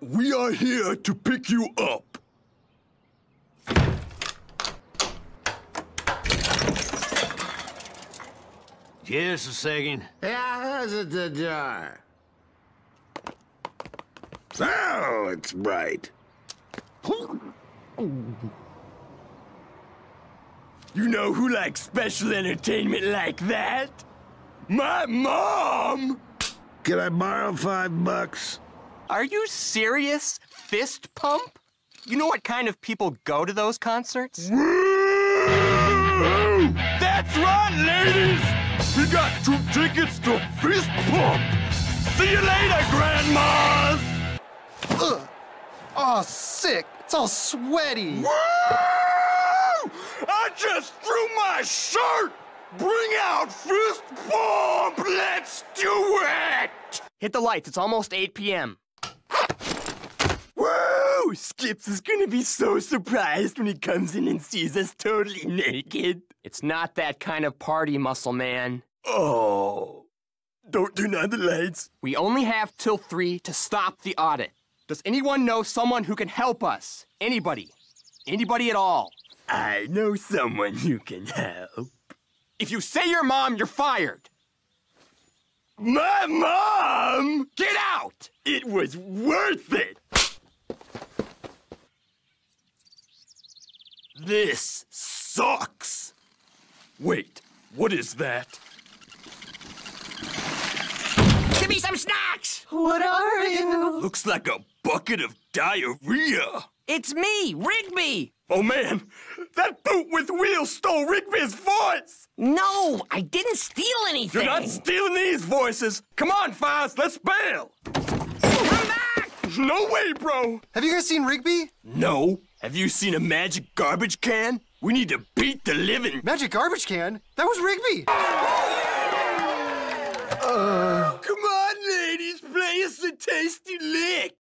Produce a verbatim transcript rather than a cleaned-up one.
We are here to pick you up. Just a second. Yeah, how's it the jar? Oh, it's bright. You know who likes special entertainment like that? My mom! Can I borrow five bucks? Are you serious? Fist pump? You know what kind of people go to those concerts? That's right, ladies! We got two tickets to Fist Pump! See you later, grandmas! Ugh. Oh, sick. It's all sweaty. Woo! I just threw my shirt! Bring out Fist Pump! Let's do it! Hit the lights. It's almost eight p m Woo! Skips is gonna be so surprised when he comes in and sees us totally naked. It's not that kind of party, muscle man. Oh. Don't turn on the lights. We only have till three to stop the audit. Does anyone know someone who can help us? Anybody. Anybody at all. I know someone who can help. If you say your mom, you're fired. My mom? Get out! It was worth it. This sucks. Wait, what is that? Give me some snacks! What are you? Looks like a bucket of diarrhea. It's me, Rigby! Oh man, that boot with wheels stole Rigby's voice! No, I didn't steal anything! You're not stealing these voices! Come on, Files, let's bail! Come back! No way, bro! Have you guys seen Rigby? No. Have you seen a magic garbage can? We need to beat the living. Magic garbage can? That was Rigby! Uh, come on, ladies, play us a tasty